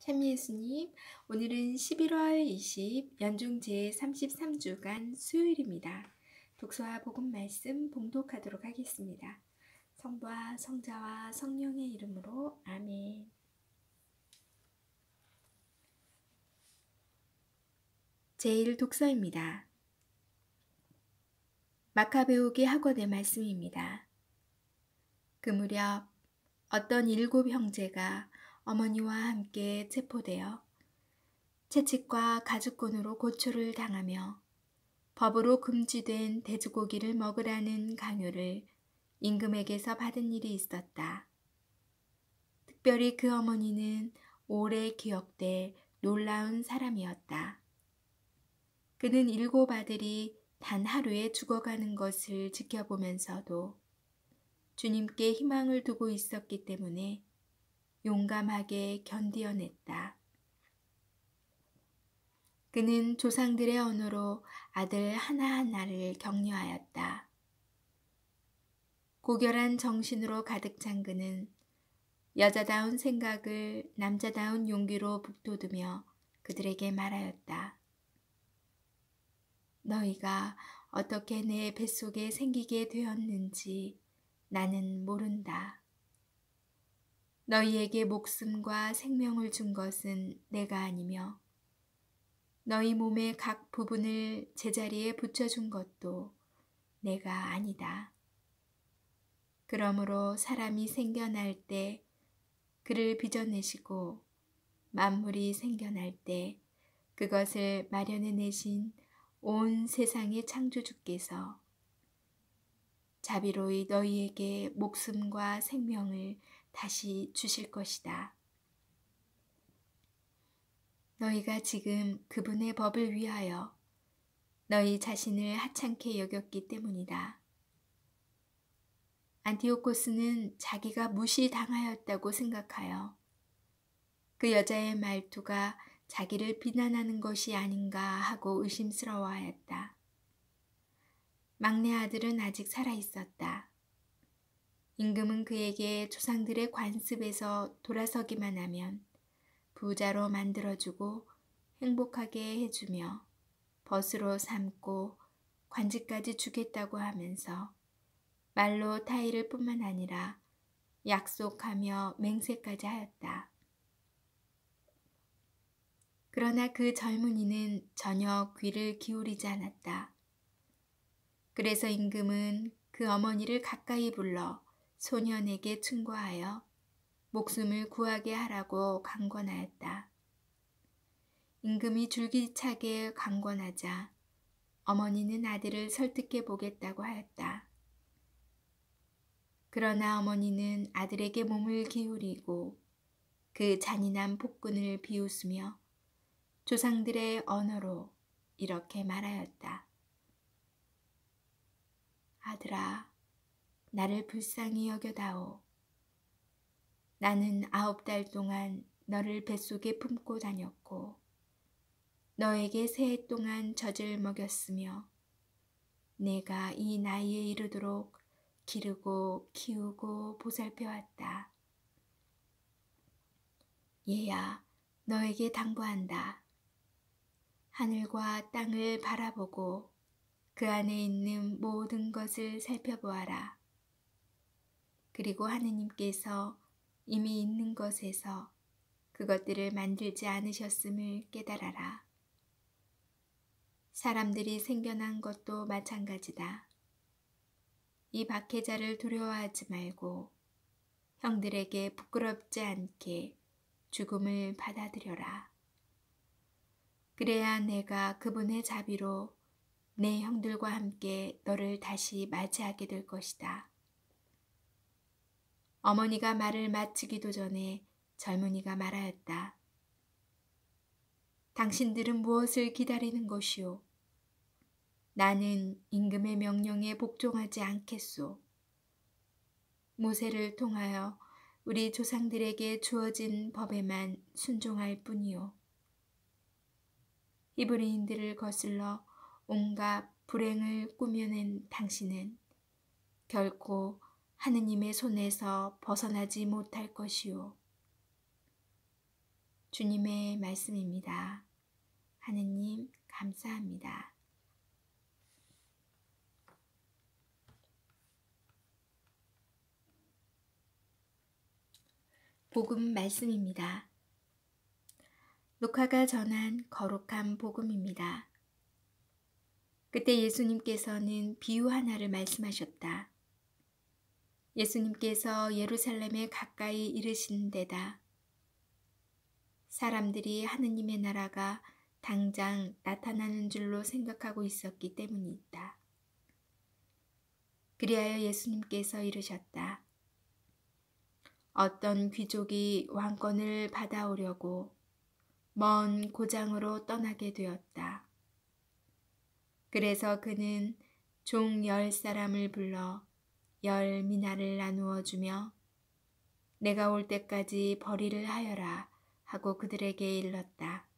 참 예수님, 오늘은 11월 20 연중 제33주간 수요일입니다. 독서와 복음 말씀 봉독하도록 하겠습니다. 성부와 성자와 성령의 이름으로 아멘. 제1독서입니다. 마카베오기 학원의 말씀입니다. 그 무렵 어떤 7 형제가 어머니와 함께 체포되어 채찍과 가죽끈으로 고초를 당하며 법으로 금지된 돼지고기를 먹으라는 강요를 임금에게서 받은 일이 있었다. 특별히 그 어머니는 오래 기억될 놀라운 사람이었다. 그는 7 아들이 단 하루에 죽어가는 것을 지켜보면서도 주님께 희망을 두고 있었기 때문에 용감하게 견디어냈다. 그는 조상들의 언어로 아들 하나하나를 격려하였다. 고결한 정신으로 가득 찬 그는 여자다운 생각을 남자다운 용기로 북돋우며 그들에게 말하였다. 너희가 어떻게 내 뱃속에 생기게 되었는지 나는 모른다. 너희에게 목숨과 생명을 준 것은 내가 아니며 너희 몸의 각 부분을 제자리에 붙여준 것도 내가 아니다. 그러므로 사람이 생겨날 때 그를 빚어내시고 만물이 생겨날 때 그것을 마련해 내신 온 세상의 창조주께서 자비로이 너희에게 목숨과 생명을 다시 주실 것이다. 너희가 지금 그분의 법을 위하여 너희 자신을 하찮게 여겼기 때문이다. 안티오코스는 자기가 무시당하였다고 생각하여 그 여자의 말투가 자기를 비난하는 것이 아닌가 하고 의심스러워하였다. 막내 아들은 아직 살아있었다. 임금은 그에게 조상들의 관습에서 돌아서기만 하면 부자로 만들어주고 행복하게 해주며 벗으로 삼고 관직까지 주겠다고 하면서 말로 타이를 뿐만 아니라 약속하며 맹세까지 하였다. 그러나 그 젊은이는 전혀 귀를 기울이지 않았다. 그래서 임금은 그 어머니를 가까이 불러 소년에게 충고하여 목숨을 구하게 하라고 강권하였다. 임금이 줄기차게 강권하자 어머니는 아들을 설득해 보겠다고 하였다. 그러나 어머니는 아들에게 몸을 기울이고 그 잔인한 폭군을 비웃으며 조상들의 언어로 이렇게 말하였다. 아들아, 나를 불쌍히 여겨다오. 나는 9달 동안 너를 뱃속에 품고 다녔고 너에게 3해 동안 젖을 먹였으며 내가 이 나이에 이르도록 기르고 키우고 보살펴왔다. 얘야, 너에게 당부한다. 하늘과 땅을 바라보고 그 안에 있는 모든 것을 살펴보아라. 그리고 하느님께서 이미 있는 것에서 그것들을 만들지 않으셨음을 깨달아라. 사람들이 생겨난 것도 마찬가지다. 이 박해자를 두려워하지 말고 형들에게 부끄럽지 않게 죽음을 받아들여라. 그래야 내가 그분의 자비로 내 형들과 함께 너를 다시 맞이하게 될 것이다. 어머니가 말을 마치기도 전에 젊은이가 말하였다. 당신들은 무엇을 기다리는 것이오? 나는 임금의 명령에 복종하지 않겠소. 모세를 통하여 우리 조상들에게 주어진 법에만 순종할 뿐이오. 히브리인들을 거슬러 온갖 불행을 꾸며낸 당신은 결코 하느님의 손에서 벗어나지 못할 것이오. 주님의 말씀입니다. 하느님 감사합니다. 복음 말씀입니다. 루카가 전한 거룩한 복음입니다. 그때 예수님께서는 비유 하나를 말씀하셨다. 예수님께서 예루살렘에 가까이 이르신 데다 사람들이 하느님의 나라가 당장 나타나는 줄로 생각하고 있었기 때문이다. 그리하여 예수님께서 이르셨다. 어떤 귀족이 왕권을 받아오려고 먼 고장으로 떠나게 되었다. 그래서 그는 종 10사람을 불러 10미나를 나누어 주며 내가 올 때까지 벌이를 하여라 하고 그들에게 일렀다.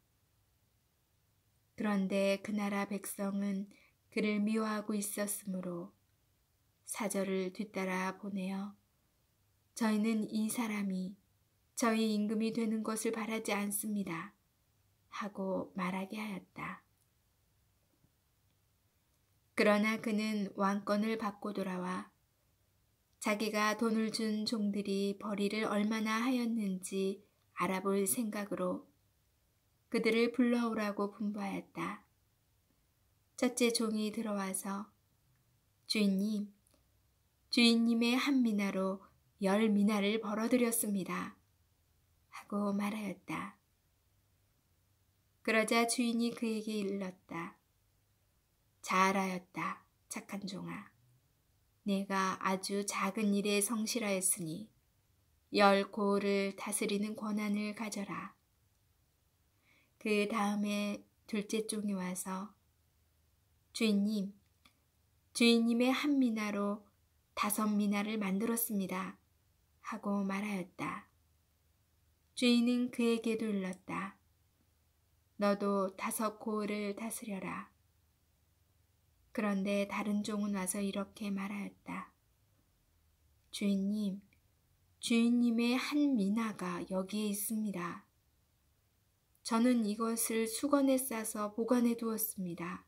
그런데 그 나라 백성은 그를 미워하고 있었으므로 사절을 뒤따라 보내어 저희는 이 사람이 저희 임금이 되는 것을 바라지 않습니다 하고 말하게 하였다. 그러나 그는 왕권을 받고 돌아와 자기가 돈을 준 종들이 벌이를 얼마나 하였는지 알아볼 생각으로 그들을 불러오라고 분부하였다. 첫째 종이 들어와서 주인님, 주인님의 한 미나로 10미나를 벌어들였습니다 하고 말하였다. 그러자 주인이 그에게 일렀다. 잘하였다, 착한 종아. 내가 아주 작은 일에 성실하였으니 10고을을 다스리는 권한을 가져라. 그 다음에 둘째 종이 와서 주인님, 주인님의 한 미나로 5미나를 만들었습니다 하고 말하였다. 주인은 그에게도 일렀다. 너도 5고을을 다스려라. 그런데 다른 종은 와서 이렇게 말하였다. 주인님, 주인님의 한 미나가 여기에 있습니다. 저는 이것을 수건에 싸서 보관해 두었습니다.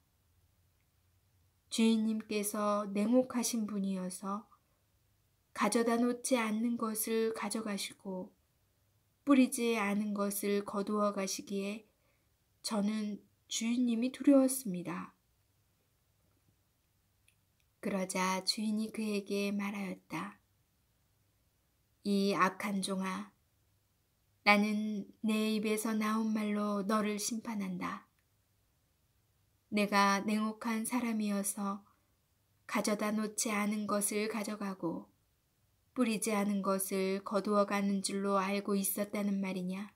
주인님께서 냉혹하신 분이어서 가져다 놓지 않는 것을 가져가시고 뿌리지 않은 것을 거두어 가시기에 저는 주인님이 두려웠습니다. 그러자 주인이 그에게 말하였다. 이 악한 종아, 나는 내 입에서 나온 말로 너를 심판한다. 내가 냉혹한 사람이어서 가져다 놓지 않은 것을 가져가고 뿌리지 않은 것을 거두어 가는 줄로 알고 있었다는 말이냐?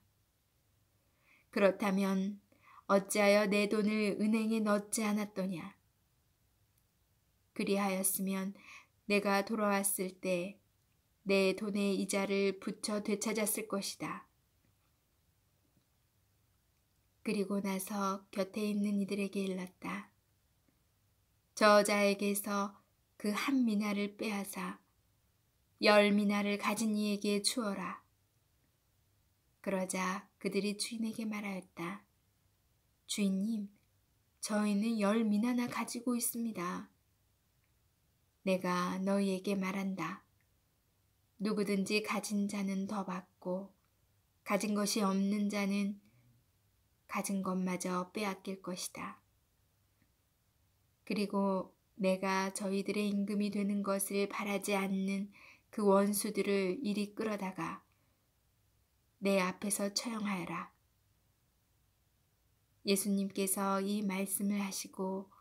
그렇다면 어찌하여 내 돈을 은행에 넣지 않았더냐? 그리하였으면 내가 돌아왔을 때 내 돈의 이자를 붙여 되찾았을 것이다. 그리고 나서 곁에 있는 이들에게 일렀다. 저자에게서 그 한 미나를 빼앗아 10미나를 가진 이에게 주어라. 그러자 그들이 주인에게 말하였다. 주인님, 저희는 10미나나 가지고 있습니다. 내가 너희에게 말한다. 누구든지 가진 자는 더 받고 가진 것이 없는 자는 가진 것마저 빼앗길 것이다. 그리고 내가 저희들의 임금이 되는 것을 바라지 않는 그 원수들을 이리 끌어다가 내 앞에서 처형하여라. 예수님께서 이 말씀을 하시고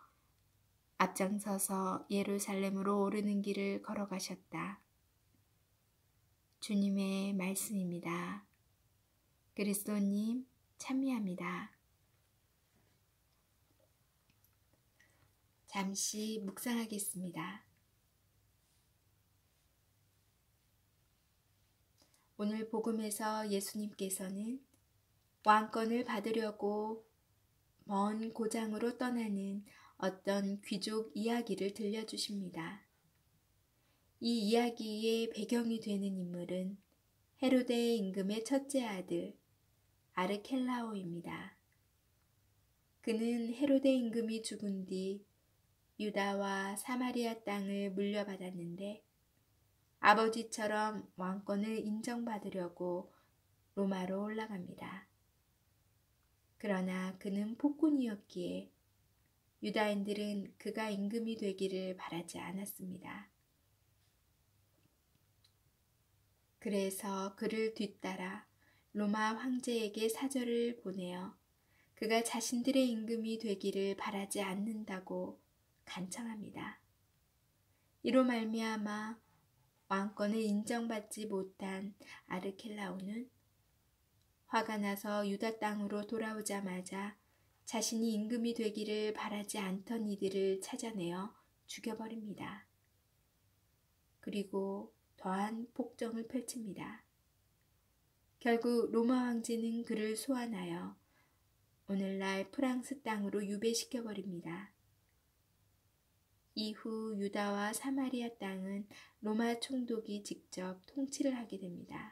앞장서서 예루살렘으로 오르는 길을 걸어가셨다. 주님의 말씀입니다. 그리스도님 찬미합니다. 잠시 묵상하겠습니다. 오늘 복음에서 예수님께서는 왕권을 받으려고 먼 고장으로 떠나는 어떤 귀족 이야기를 들려주십니다. 이 이야기의 배경이 되는 인물은 헤로데 임금의 첫째 아들 아르켈라오입니다. 그는 헤로데 임금이 죽은 뒤 유다와 사마리아 땅을 물려받았는데 아버지처럼 왕권을 인정받으려고 로마로 올라갑니다. 그러나 그는 폭군이었기에 유다인들은 그가 임금이 되기를 바라지 않았습니다. 그래서 그를 뒤따라 로마 황제에게 사절을 보내어 그가 자신들의 임금이 되기를 바라지 않는다고 간청합니다. 이로 말미암아 왕권을 인정받지 못한 아르켈라오는 화가 나서 유다 땅으로 돌아오자마자 자신이 임금이 되기를 바라지 않던 이들을 찾아내어 죽여버립니다. 그리고 더한 폭정을 펼칩니다. 결국 로마 황제는 그를 소환하여 오늘날 프랑스 땅으로 유배시켜버립니다. 이후 유다와 사마리아 땅은 로마 총독이 직접 통치를 하게 됩니다.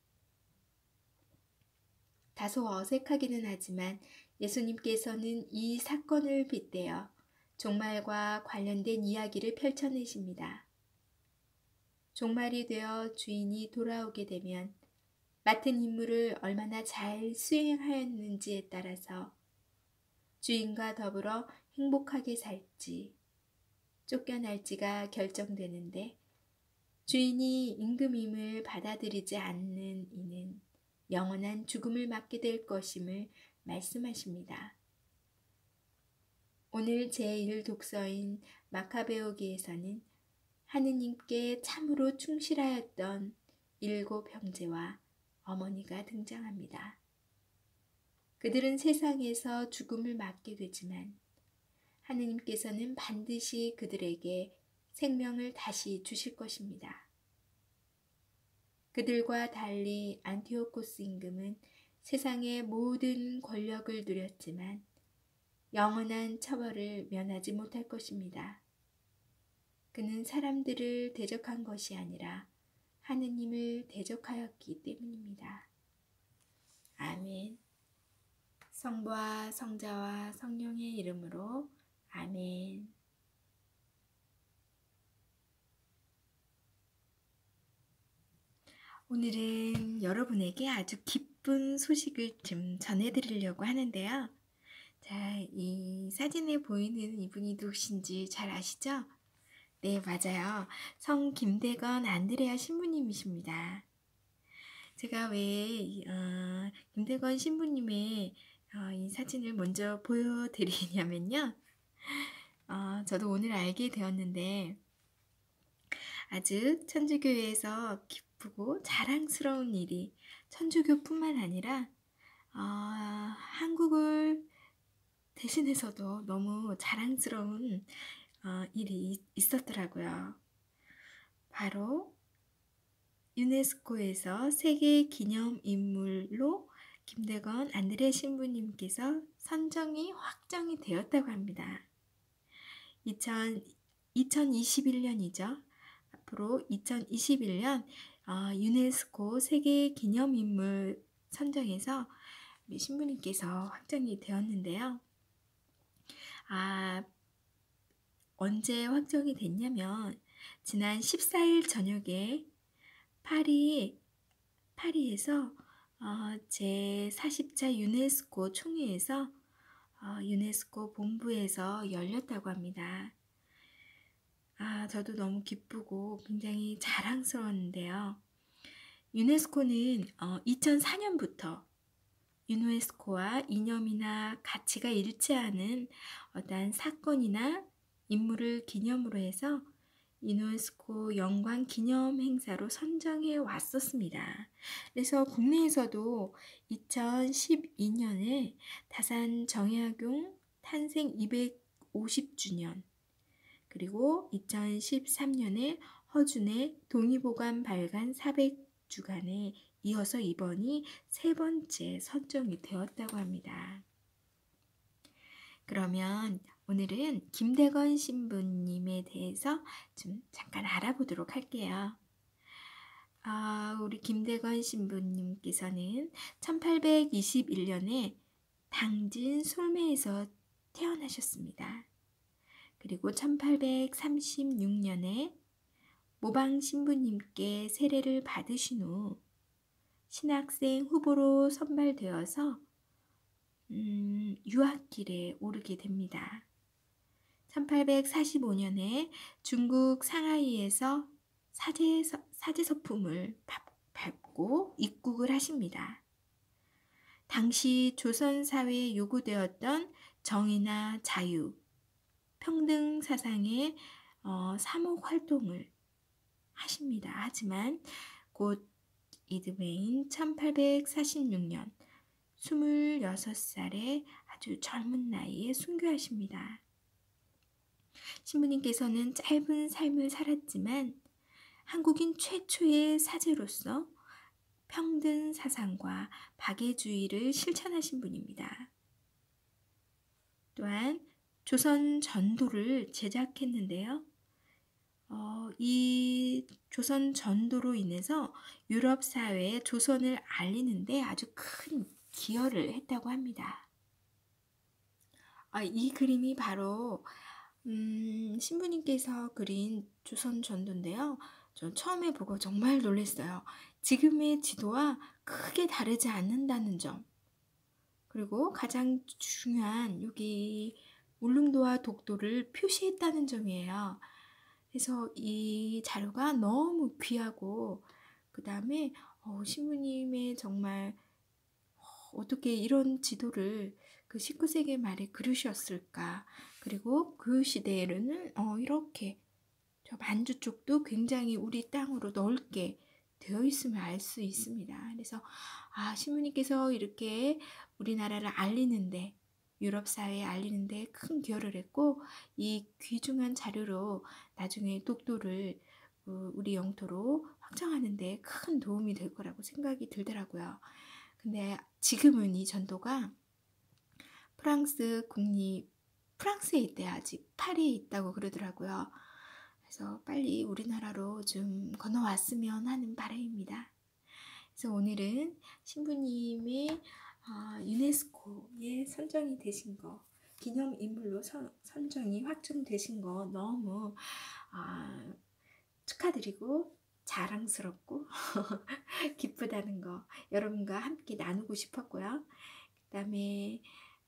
다소 어색하기는 하지만 예수님께서는 이 사건을 빗대어 종말과 관련된 이야기를 펼쳐내십니다. 종말이 되어 주인이 돌아오게 되면 맡은 임무를 얼마나 잘 수행하였는지에 따라서 주인과 더불어 행복하게 살지 쫓겨날지가 결정되는데 주인이 임금임을 받아들이지 않는 이는 영원한 죽음을 맞게 될 것임을 말씀하십니다. 오늘 제1독서인 마카베오기에서는 하느님께 참으로 충실하였던 7 형제와 어머니가 등장합니다. 그들은 세상에서 죽음을 맞게 되지만 하느님께서는 반드시 그들에게 생명을 다시 주실 것입니다. 그들과 달리 안티오코스 임금은 세상의 모든 권력을 누렸지만 영원한 처벌을 면하지 못할 것입니다. 그는 사람들을 대적한 것이 아니라 하느님을 대적하였기 때문입니다. 아멘. 성부와 성자와 성령의 이름으로 아멘. 오늘은 여러분에게 아주 기쁜 소식을 좀 전해드리려고 하는데요. 자, 이 사진에 보이는 이분이 누구신지 잘 아시죠? 네, 맞아요. 성 김대건 안드레아 신부님이십니다. 제가 왜 김대건 신부님의 이 사진을 먼저 보여드리냐면요. 저도 오늘 알게 되었는데 아주 천주교회에서 기쁘고 자랑스러운 일이 천주교뿐만 아니라 한국을 대신해서도 너무 자랑스러운 일이 있었더라고요. 바로 유네스코에서 세계 기념인물로 김대건 안드레 신부님께서 선정이 확정이 되었다고 합니다. 2021년이죠. 앞으로 2021년 유네스코 세계 기념인물 선정에서 우리 신부님께서 확정이 되었는데요. 언제 확정이 됐냐면 지난 14일 저녁에 파리에서 제40차 유네스코 총회에서 유네스코 본부에서 열렸다고 합니다. 저도 너무 기쁘고 굉장히 자랑스러웠는데요. 유네스코는 2004년부터 유네스코와 이념이나 가치가 일치하는 어떠한 사건이나 인물을 기념으로 해서 유네스코 영광 기념 행사로 선정해 왔었습니다. 그래서 국내에서도 2012년에 다산 정약용 탄생 250주년 그리고 2013년에 허준의 동의보감 발간 400주간에 이어서 이번이 3번째 선정이 되었다고 합니다. 그러면 오늘은 김대건 신부님에 대해서 좀 잠깐 알아보도록 할게요. 우리 김대건 신부님께서는 1821년에 당진 솔매에서 태어나셨습니다. 그리고 1836년에 모방 신부님께 세례를 받으신 후 신학생 후보로 선발되어서 유학길에 오르게 됩니다. 1845년에 중국 상하이에서 사제서품을 밟고 입국을 하십니다. 당시 조선사회에 요구되었던 정의나 자유, 평등 사상의 사목 활동을 하십니다. 하지만 곧 이듬해인 1846년 26살의 아주 젊은 나이에 순교하십니다. 신부님께서는 짧은 삶을 살았지만 한국인 최초의 사제로서 평등 사상과 박애주의를 실천하신 분입니다. 또한 조선 전도를 제작했는데요. 이 조선 전도로 인해서 유럽 사회에 조선을 알리는데 아주 큰 기여를 했다고 합니다. 이 그림이 바로 신부님께서 그린 조선 전도인데요. 저 처음에 보고 정말 놀랐어요. 지금의 지도와 크게 다르지 않는다는 점. 그리고 가장 중요한 여기 울릉도와 독도를 표시했다는 점이에요. 그래서 이 자료가 너무 귀하고 그 다음에 신부님의 정말 어떻게 이런 지도를 그 19세기 말에 그리셨을까. 그리고 그 시대에는 이렇게 저 만주 쪽도 굉장히 우리 땅으로 넓게 되어 있음을 알 수 있습니다. 그래서 신부님께서 이렇게 우리나라를 알리는데 유럽 사회에 알리는데 큰 기여를 했고 이 귀중한 자료로 나중에 독도를 우리 영토로 확장하는데 큰 도움이 될 거라고 생각이 들더라고요. 근데 지금은 이 전도가 프랑스에 있대 아직 파리에 있다고 그러더라고요. 그래서 빨리 우리나라로 좀 건너왔으면 하는 바람입니다. 그래서 오늘은 신부님의 유네스코에 선정이 되신 거, 기념인물로 선정이 확정되신 거 너무 축하드리고 자랑스럽고 기쁘다는 거 여러분과 함께 나누고 싶었고요. 그 다음에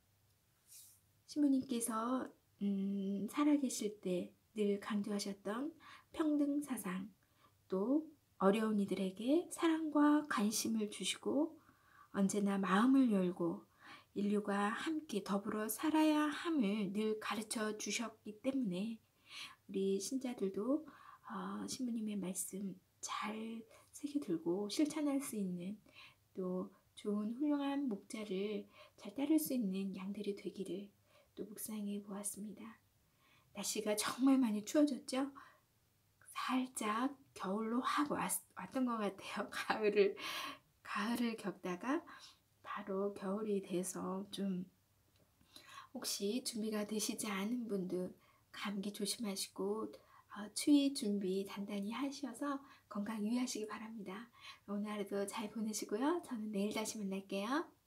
신부님께서 살아계실 때 늘 강조하셨던 평등 사상, 또 어려운 이들에게 사랑과 관심을 주시고 언제나 마음을 열고 인류가 함께 더불어 살아야 함을 늘 가르쳐 주셨기 때문에 우리 신자들도 신부님의 말씀 잘 새겨들고 실천할 수 있는 또 좋은 훌륭한 목자를 잘 따를 수 있는 양들이 되기를 또 묵상해 보았습니다. 날씨가 정말 많이 추워졌죠? 살짝 겨울로 확 왔던 것 같아요. 가을을 겪다가 바로 겨울이 돼서 좀 혹시 준비가 되시지 않은 분들 감기 조심하시고 추위 준비 단단히 하셔서 건강 유의하시기 바랍니다. 오늘 하루도 잘 보내시고요. 저는 내일 다시 만날게요.